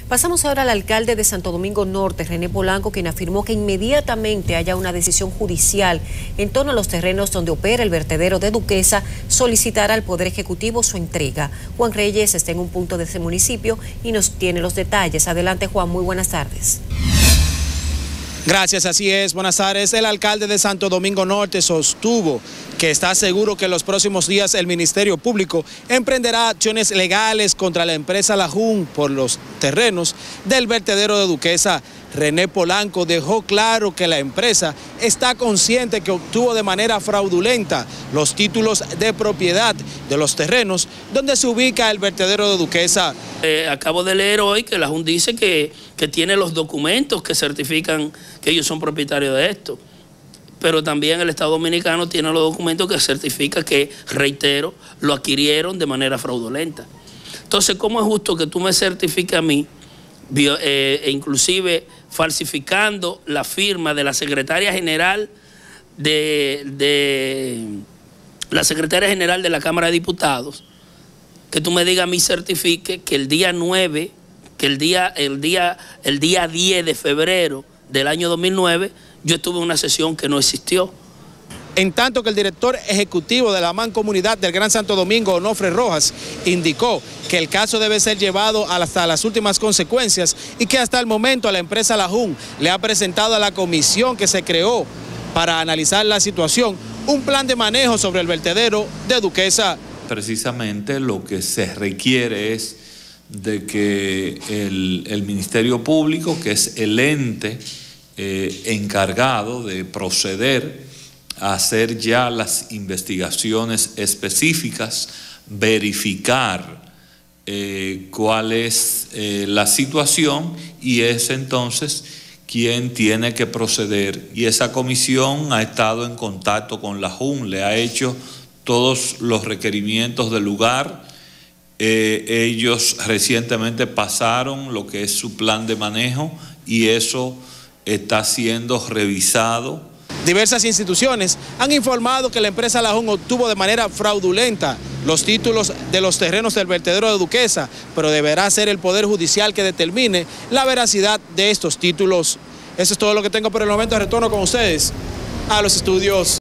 Pasamos ahora al alcalde de Santo Domingo Norte, René Polanco, quien afirmó que inmediatamente haya una decisión judicial en torno a los terrenos donde opera el vertedero de Duquesa, solicitará al Poder Ejecutivo su entrega. Juan Reyes está en un punto de ese municipio y nos tiene los detalles. Adelante, Juan, muy buenas tardes. Gracias, así es. Buenas tardes. El alcalde de Santo Domingo Norte sostuvo que está seguro que en los próximos días el Ministerio Público emprenderá acciones legales contra la empresa Lajún por los terrenos del vertedero de Duquesa. René Polanco dejó claro que la empresa está consciente que obtuvo de manera fraudulenta los títulos de propiedad de los terrenos donde se ubica el vertedero de Duquesa. Acabo de leer hoy que Lajún dice que tiene los documentos que certifican que ellos son propietarios de esto. Pero también el Estado Dominicano tiene los documentos que certifican que, reitero, lo adquirieron de manera fraudulenta. Entonces, ¿cómo es justo que tú me certifiques a mí, inclusive falsificando la firma de la secretaria general de la Cámara de Diputados, que tú me digas a mí certifique que el día 9, que el día 10 de febrero del año 2009, yo estuve en una sesión que no existió? En tanto que el director ejecutivo de la Mancomunidad del Gran Santo Domingo, Onofre Rojas, indicó que el caso debe ser llevado hasta las últimas consecuencias y que hasta el momento la empresa Lajún le ha presentado a la comisión que se creó para analizar la situación un plan de manejo sobre el vertedero de Duquesa. Precisamente lo que se requiere es de que el Ministerio Público, que es el ente encargado de proceder a hacer ya las investigaciones específicas, verificar cuál es la situación, y es entonces quien tiene que proceder. Y esa comisión ha estado en contacto con Lajún, le ha hecho todos los requerimientos del lugar. Ellos recientemente pasaron lo que es su plan de manejo y eso está siendo revisado. Diversas instituciones han informado que la empresa Lajún obtuvo de manera fraudulenta los títulos de los terrenos del vertedero de Duquesa, pero deberá ser el Poder Judicial que determine la veracidad de estos títulos. Eso es todo lo que tengo por el momento. Retorno con ustedes a los estudios.